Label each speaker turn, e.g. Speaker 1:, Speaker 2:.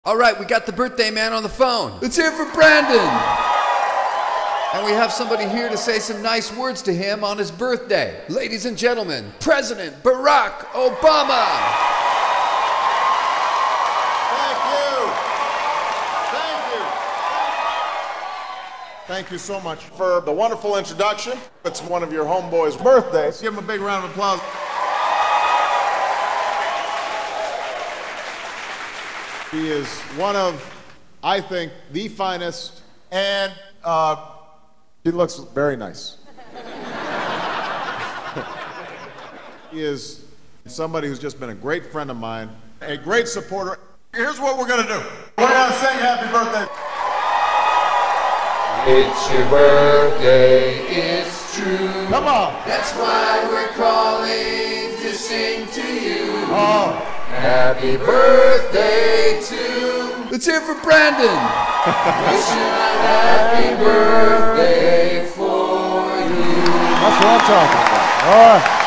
Speaker 1: All right, we got the birthday man on the phone. Let's hear it for Brandon. And we have somebody here to say some nice words to him on his birthday. Ladies and gentlemen, President Barack Obama.
Speaker 2: Thank you so much for the wonderful introduction. It's one of your homeboys' birthdays. Give him a big round of applause. He is one of, I think, the finest, and he looks very nice. He is somebody who's just been a great friend of mine, a great supporter. Here's what we're gonna do. We're gonna sing happy birthday.
Speaker 1: It's your birthday, it's true.
Speaker 2: Come on.
Speaker 1: That's why we're calling to sing to you.
Speaker 2: Oh.
Speaker 1: Happy birthday to... Let's hear it for Brandon. Wishing a happy birthday for you.
Speaker 2: That's what I'm talking about. All right.